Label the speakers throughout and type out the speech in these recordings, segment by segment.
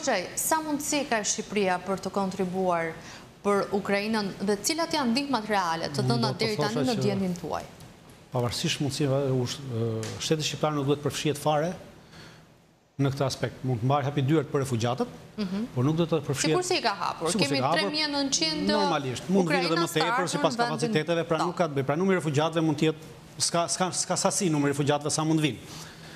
Speaker 1: Hoxhaj, sa mundësi ka Shqipëria për të kontribuar për Ukrainën dhe cilat janë ndihmat reale të dhëna deri tani në gjendjen tuaj?
Speaker 2: Pavarësisht mundësive, shteti shqiptar nuk duhet përfshihet fare në këtë aspekt. Mund të marrë hapi dyert për refugjatët, por nuk do të përfshihet.
Speaker 1: Sikur si i ka hapur. Kemi 3900
Speaker 2: normalisht. Mund të vinë edhe më tepër sipas kapaciteteve, pra nuk ka të bëjë. Pra numri i refugjatëve mund të jetë s'ka sasi numri i refugjatëve sa mund vinë.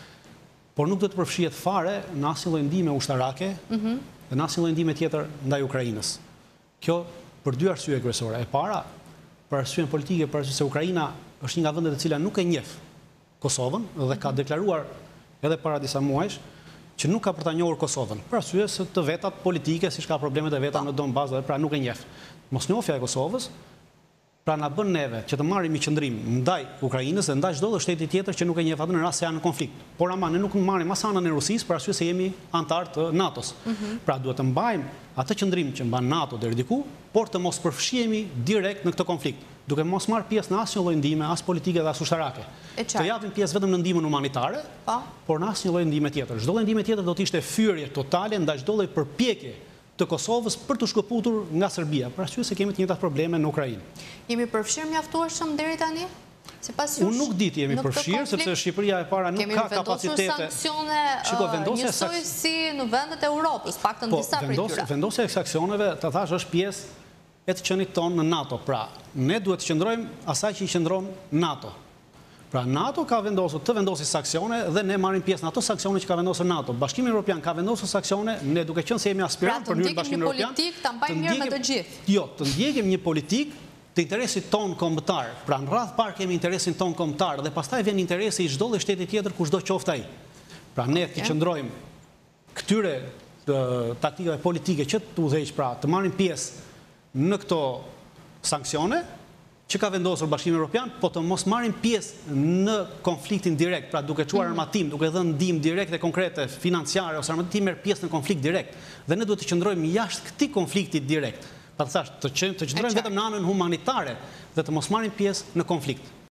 Speaker 2: Por nuk do të përfshihet fare në asnjë lloj ndihme ushtarake dhe në asnjë lloj ndihme tjetër ndaj Ukrainës. Kjo për dy arsye kryesore. E para, për arsyen politike, për arsye se Ukraina është një nga vendet e cila nuk e njeh Kosovën dhe ka deklaruar edhe para disa muajsh që nuk ka për ta njohur Kosovën, për arsye se të vetat politike, siç ka problemet e veta në Donbas, dhe pra nuk e njeh. Mosnjohja e Kosovës pra na bën neve që të marrim një qëndrim ndaj Ukrainës dhe ndaj çdo shteti tjetër që nuk e njeh atë në rast se janë në konflikt. Por ama ne nuk marrim as anën e Rusisë për arsye se jemi antar të NATO-s. Pra duhet të mbajmë atë qëndrim që mban NATO deri diku, por të mos përfshihemi direkt në këtë konflikt, duke mos marrë pjesë në asnjë lloj ndihme, as politike dhe as ushtarake. Të japim pjesë vetëm në ndihmën humanitare, por në asnjë lloj ndihme tjetër. Çdo lloj ndihme tjetër do të ishte fyrje totale ndaj çdo lloj përpjekje të Kosovës për të shkëputur nga Serbia, për arsye se kemi të njëjtat probleme në Ukrainë.
Speaker 1: Jemi përfshirë mjaftueshëm deri tani?
Speaker 2: Unë nuk di të jemi përfshirë, sepse Shqipëria e para nuk ka kapacitete.
Speaker 1: Kemi vendosur sanksione njësoj si në vendet e Europës, paktën disa prej tyre.
Speaker 2: Vendosja e sanksioneve, të thash, është pjesë e të qenit tonë në NATO. Pra, ne duhet të qëndrojmë asaj që i qëndron NATO. Pra NATO ka vendosur të vendosë sankcione dhe ne marrim pjesë në ato sankcione që ka vendosur NATO. Bashkimi Evropian ka vendosur sankcione, ne duke qenë se jemi aspirant për hyrje në Bashkimin Evropian.
Speaker 1: Pra, të ndjekim një politik, ta mbajmë mirë me të gjithë.
Speaker 2: Jo, të ndjekim një politik të interesit ton kombëtar. Pra në radh parë kemi interesin ton kombëtar dhe pastaj vjen interesi i çdo shteti tjetër kushdo qoftë ai. Pra ne të qëndrojmë këtyre taktikave politike që të udhëheq, pra të marrim pjesë në këto sanksione që ka vendosur Bashkimi Evropian, po të mos marrim pjesë në konfliktin direkt, pra duke çuar armatim, duke dhënë ndihmë direkte, konkrete, financiare ose armatim, merr pjesë në konflikt direkt. Dhe ne duhet të qëndrojmë jashtë këtij konflikti direkt. Pra të thash, të qëndrojmë vetëm në anën humanitare dhe të mos marrim pjesë në konflikt.